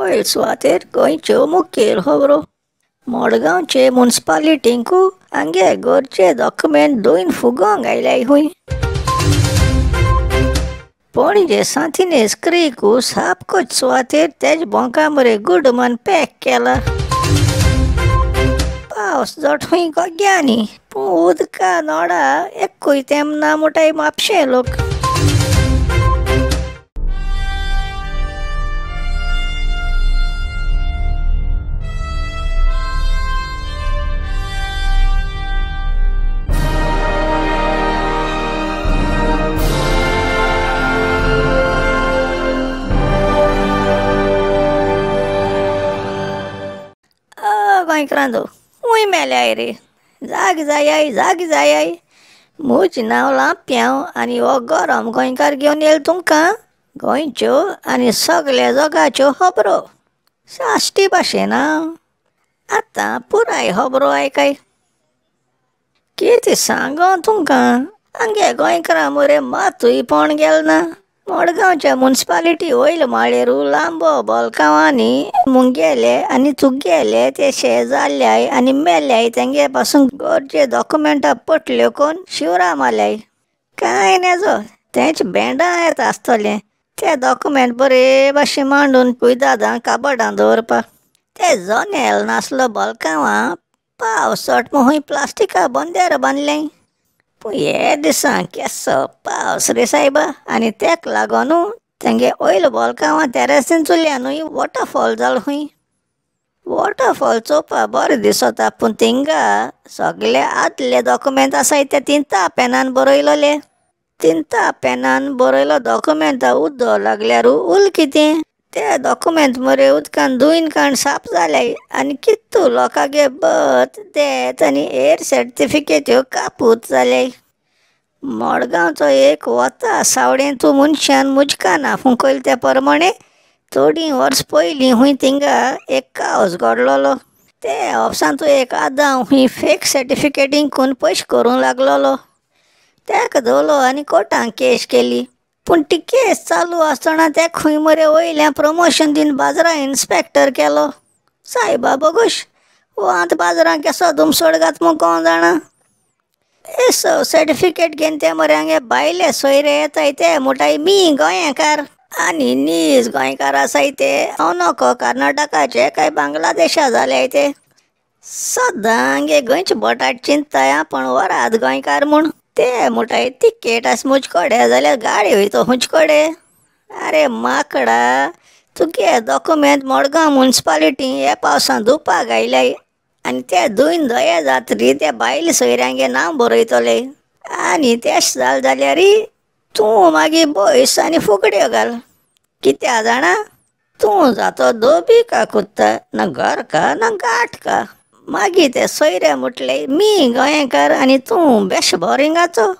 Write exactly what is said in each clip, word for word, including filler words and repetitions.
वयर सुवातेर गोंयच्यो मुखेल खबरो. मडगांवचे म्युनिसिपालिटींकू हांगे गरजे डॉक्युमेंट दोन फुगोवंक आयल्याय हुंय. पणजे सांतिनेज क्रीकू सापकोच सुवातेर तेज बोंका मरे गुडमन पॅक केला. पावस जट हुंय गोग्यांनी पूण उदका नोडा एक्कूय तेमना मुटाय म्हापशे लोक. गोंयकारांदो हुंय मेल्याय रे, जाग जायाय जाग जायाय. म्हजें नांव लांप्याव आनी हो गरम गोंयकार घेवन येयला तुमकां गोंयच्यो आनी सगल्या जगाच्यो खबरो साश्टी भाशेन. आतां पुराय खबरो आयकाय. कितें सांगो तुमकां, हांगे गोंयकारां मरे मातूय पण गेल ना. मडगांवच्या म्युनिसिपालिटी वयल्या माळयेरू लांबो बलकांवांनी मुंगेले आनी तुगेले ते शेजारल्याय आनी मेल्याय तेंगे पासून गरजे डॉक्युमेंटां पटल्यो कोन्न शिवराक मारल्याय. कांय नेजो तेंच बँडां येता आसतलें ते डॉक्युमेंट बरे भाशेन मांडून कुयदादां काबडां दवरपाक. ते जनेल नासलो बलकांवां पावस चड म्हूण प्लास्टिका बोंद्यार बांदलें. पूण हे दिसां केसो पावस रे सायबा, आनी तेका लागोन तेंगे वयल्या बलकांवां तेरेसीन चुल्ल्यानूय वॉटरफॉल जालो हुंय. वॉटरफॉल चोवपाक बरें दिसता पूण थिंगा सगळे आदले डॉक्युमेंट आसाय ते तिनता पेनान बरयलोले. तिनता पेनान बरयलो डॉक्युमेंटा उदक लागल्यार उरलें कितें. ते डॉक्युमेंट मरे उदकान धुयन काण साप जाल्याय आनी कितू लोकांगे बर्थ डेथ आनी एज सर्टिफिकेट्यो कापूत जाल्याय. मडगांवचो एक वता सावडेन तूं मनशान मुजकाना फुंकयल त्या प्रमाणे थोडीं वर्स पयलीं हुंय थिंगा एक कावज घडलोलो. ते ऑफिसांतू एक आदांव हुंय फेक सर्टिफिकेट इंकून पयशे करूंक लागलोलो. तेका धरलो आनी कोर्टांत केस केली. पूण ती केस चालू आसतना तेका खंय मरे वयल्यान प्रमोशन दिन बाजारांत इन्स्पेक्टर केलो. सायबा बोगूश वो आतां बाजारांत केसो धुमसोड घात म्हूण कोण जाणा. एसो सर्टिफिकेट घेवन ते मरे हांगे भायले सोयरे येताय ते मुटाय मी गोंयकार आनी नीज गोंयकार आसाय ते अनोको कर्नाटकाचे काय बांगलादेशा जाल्याय ते. सद्दां हांगे गोंयचे बटाट चिंतताय पण वरात गोंयकार म्हूण. ते मुटाय तिकेट आसा मुज कोडे जाल्यार गाडी वयता हुंच कोडे. आरे माकडा तुगे डॉक्युमेंट मडगांव म्युनिसिपालिटी हे पावसान धुवपाक आयल्याय आनी ते धुयन धोये जातरी ते भायले सोयऱ्यांगे नांव बरयतले. आनी तेश जाल जाल्यार तूं मागीर बयस आनी फुगड्यो घाल. कित्या जाणा तूं जातो धोबी का कुत्ता, ना घर का ना गाठ का. मागीर ते सोयरे मुटले मी गोंयकार आनी तूं बेश बोरिंगाचो.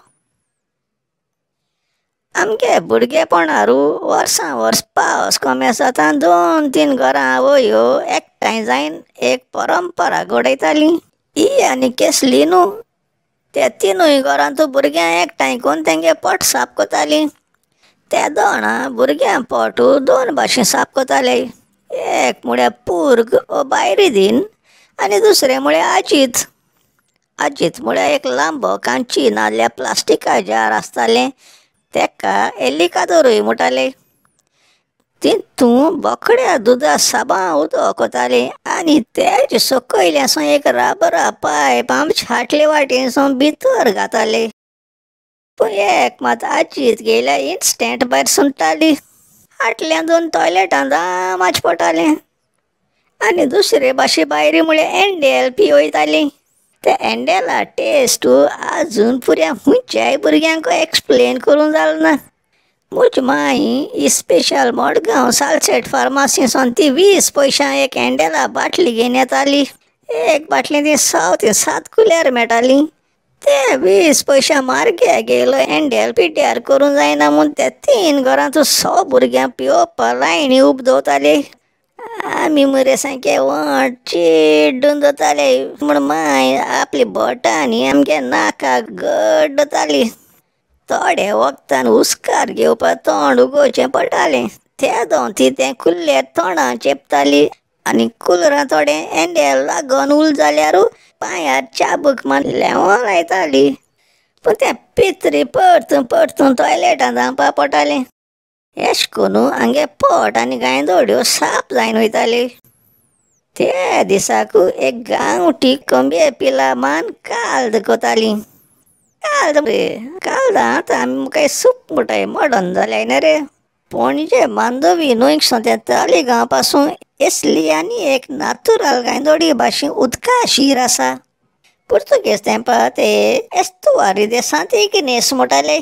आमगे भुरगेपणारू वर्सां वर्स पावस कमी जाता दोन तीन घरां आवयो एकठांय जायन एक परंपरा घडयतालीं. ही आनी केसली न्हू. ते तिनूय घरांतू भुरग्यां एकठांय करून तेंगे पोट साफ कोतालीं. ते दोना भुरग्यां पोटू दोन भाशेन साफ कोताले. एक म्हळ्यार पूर्ग वो बायरी दिन आनी दुसरें म्हळ्यार आजीत. आजीत म्हळ्यार एक लांबो कांची नाजाल्यार प्लास्टिका जार आसतालें तेका एलिकादोरूय म्हणटाले. तितून बोकड्या दुदा साबां उदक कोताले आनी तेज सकयल्यासून एक राबरा पायप आमचे फाटले वाटेन सावन भितर घाताले. पूण एक मात आजीत गेल्यार इन्स्टंट भायर सुट्टाली. फाटल्यान दोन टॉयलेटां दामाच पडटालें. आनी दुसरे भाशे बायरी म्हळ्यार एंडेल पी वयतालीं. ते एंडेला टेस्ट आजून पुऱ्या खंयच्याय भुरग्यांक एक्सप्लेन करूंक जाल ना. म्हजी माय ही स्पेशल मडगांव सालसेट फार्मासी सावन ती वीस पयशां एक एंडेला बाटली घेवन येताली. एक बाटली ती साव ती सात कुल्यार मेळटाली. ते वीस पयशां मार्गे गेलो एंडेल पिड्ड्यार करूंक जायना म्हूण ते तीन घरांतू सो भुरग्यां पिवपा लायनी उब दवरताले. आमी मरे सारके वट चिड्डून दवरताले म्हूण माय आपली बोटांनी आमगे नाकाक गड्डताली. थोडे वखदान हुस्कार घेवपाक तोंड उगोवचें पडटालें. त्या दोन ते कुल्ले तोंडां चेपताली आनी कुलरां थोडे एंड्याल लागून उल जाल्यार पांयार चाबूक मारल्यार लायताली. पूण त्या पित्री परतून परतून टॉयलेटांत धांवपा पडटालें. एश कोनू आमगे पोट आनी गांयदोड्यो साप जायन वयताली. त्या दिसाकू एक गांवठी कोंबये पिला मान काल्द कोताली. काल्द रे काल्दां आतां आमी मुखाय सूप मुठाय मॉडर्न जाल्याय न्ही रे. पणजे मांडवी न्हंयक सोंत्या तालिगांव पासून एसली आनी एक नातुराल गांयदोडी भाशेन उदका शीर आसा. पुर्तुगेज तेंपार ते एस्तुवारी दे सांतिनेज म्हणटाले.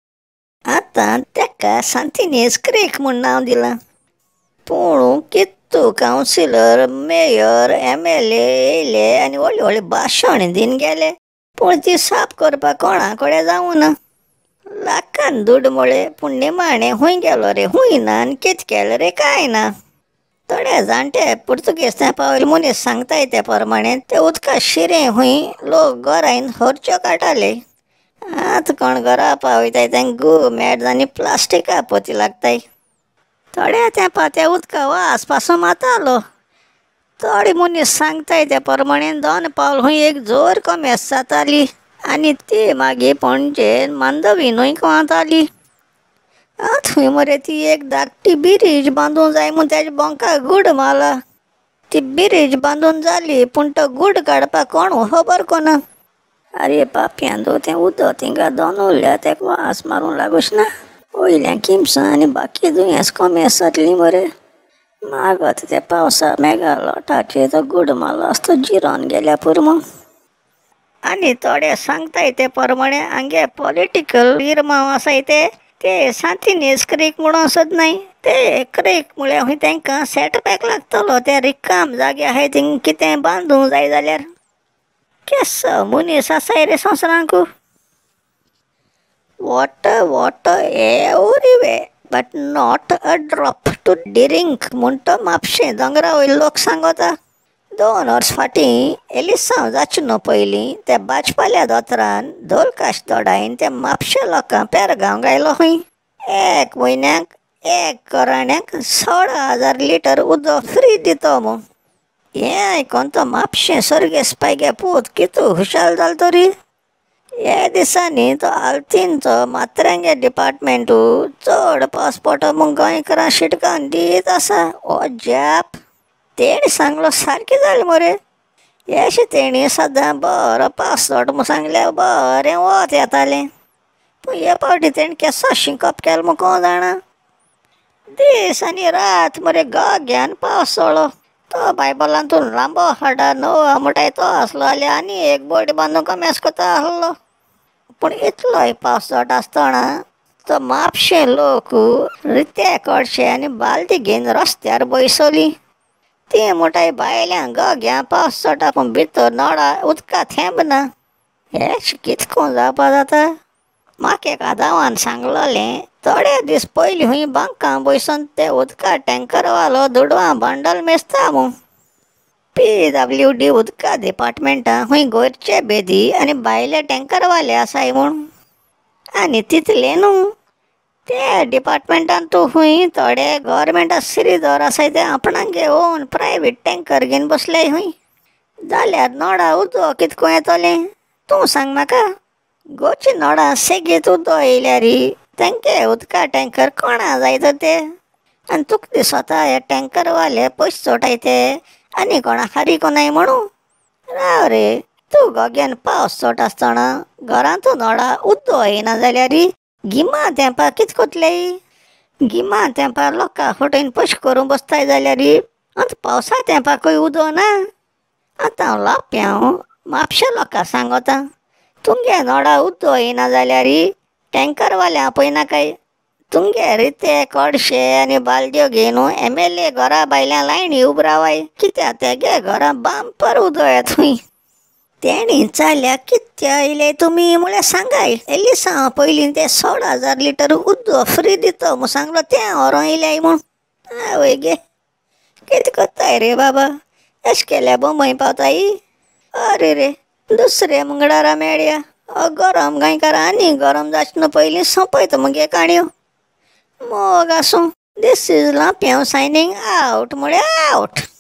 आतां तेका सांतिनेज क्रीक म्हूण नांव दिलां. पूण कितू councillor mayor M L A येयले आनी व्हडली व्हडली भाशण दीन गेले, पूण ती साफ करपाक कोणा कडेन जावूं ना. लाखान दूड म्हळे पूण निमाणें खूंय गेलो रे खूंय ना आनी कितें केलें रे कांय ना. थोडे जाणटे पुर्तुगेज तेंपा वयले मनीस सांगताय ते प्रमाणें ते उदका शिरें खूंय लोक घरांत हरच्यो काडटाले. आतां कोण घरा पावयताय तांकां गू मेड आनी प्लास्टिका पोती लागताय. थोड्या तेंपा त्या उदका वास पासून मातालो. थोडे मनीस सांगताय ते प्रमाणें दोन पावल खूंय एक जोर कोमेस जाताली आनी ती मागीर पणजेन मांडवी न्हंयक व्हांवताली. आतां थंय मरे ती एक धाकटी ब्रिज बांदूं जाय म्हूण तेज्या बोंकार गूड मारला. ती ब्रिज बांदून जाली पूण तो गूड काडपाक कोण खबर कोना. आरे पापयांदो तें उदक थिंगा दोन उरल्यार तेका वास मारूंक लागूच ना. वयल्यान किमसां आनी बाकी दुयेंस कोमेस जातलीं मरे. मागत ते पावसा मेगा लोटाचेर तो गूड मारलो आसतो जिरोन गेल्या पुरो म्हूण. आनी थोडे सांगताय ते प्रमाणें हांगे पॉलिटिकल इरमांव आसाय ते ते सांतिनेज क्रीक म्हणून सोदनाय. ते क्रीक म्हळ्यार खूंय तांकां सेटबॅक लागतलो. ते रिकाम जागे आहाय थिंग कितें बांदूंक जाय जाल्यार. केसो मनीस आसाय रे संवसारांकू. Water water everywhere but not a drop to drink म्हूण तो म्हापशें दोंगरा वयले लोक सांगता. दोन वर्स फाटीं एलिसांव जाचे न्हू पयलीं ते बाजपाल्या दोतोरान धोलकाश दोडायन ते म्हापशें लोकांक पेरगांव गायलो खूंय. एक म्हयन्याक एक घराण्याक सोळा हजार लिटर उदक फ्री दितो म्हूण. हें आयकोन तो म्हापशें सर्गेस्त पायगे पूत कितू हुशाल जालो तरी. हे दिसांनी तो आल्तीनचो मात्र्यांगे डिपार्टमेंटू चड पावस पडटा म्हूण गोंयकारांक शिटकावन दीत आसा. हो जाप तेणी सांगलो सारकें जालें मरे. हेशें तेणी सदां बरो पावस पडटा म्हूण सांगल्यार बरें वत येतालें. पूण हे फावटी तेणी केसो शिंकप केलो म्हूण कोण जाणा. दीस आनी रात मरे गोग्यान पावस चोळो. तो बायबलांतून लांबो हाडा नोवा म्हणटाय तो आसलो जाल्यार आनी एक बोट बांदूंक कोमेस कोता आसलो. पूण इतलोय पावस चोट आसतना तो म्हापशें लोक रिते कडशे आनी बालदी घेवन रस्त्यार बसोली. ती म्हणटाय भायल्यान गोग्या पावस चोटा पूण भितर नळा उदका थेंब ना. हेश कितें कोन्न जावपा जाता. म्हाका एका गांवान सांगलोलें थोडे दीस पयलीं खूंय बांकां बसून ते उदका टँकरवालो दुडवां बांडल मेजता म्हूण. पी डब्ल्यू डी उदका डिपार्टमेंटान खूंय गोरचे बेदी आनी भायले टँकरवाले आसाय म्हूण. आनी तितलें न्हू ते डिपार्टमेंटान तूं खूंय थोडे गव्हर्मेंटा श्रीधर आसाय ते आपणागे ओन प्रायवेट टँकर घेवन बसल्याय खूंय. जाल्यार नळा उदक कितको येतोलें तूं सांग म्हाका. गोंयची नळां सेगीत उदक येयल्यार तांचे उदका टँकर कोणा जाय तर ते. आनी तुका दिसता हे टँकरवाले पयशे चोटाय ते आनी कोणाक हारी कोनाय म्हणून. राव रे तूं गोग्यान पावस चोट आसतना घरांतू नळा उदक येयना जाल्यार गिमा तेंपार कितें कोतले. गिमा तेंपार लोकां फटयन पयशे करूं बसताय जाल्यार आतां पावसा तेंपाकूय उदक ना. आतां हांव लाप्यांव म्हापशें लोकांक सांगता तुमगे नळा उदक येयना जाल्यार टँकरवाले आपयनाकाय. तुमगे रिते कडशे आनी बालद्यो घेवन एम एल ए घरा भायल्या लायनी उब रावाय. कित्याक तेगे घरा बांपर उदक येता खूंय. तेणी चाल्या कितें येयले तुमी म्हळ्यार सांगाय. एलिसांव पयलीं ते सोळा हजार लिटर उदक फ्री दितो म्हूण सांगलो तें व्हरों येयल्याय म्हूण. आवय गे कितें कोत्ताय रे बाबा. एश केल्यार बोंबय पावताय. अरे रे दुसरे मंगळारा मेळया. हो गरम गोंयकारां आनी गरम जाचना पयलीं सोंपयता मगे काणयो. मोग आसूं. This is Lampião signing out. Mulher out.